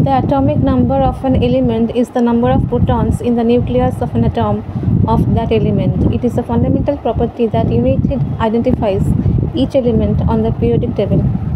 The atomic number of an element is the number of protons in the nucleus of an atom of that element. It is a fundamental property that uniquely identifies each element on the periodic table.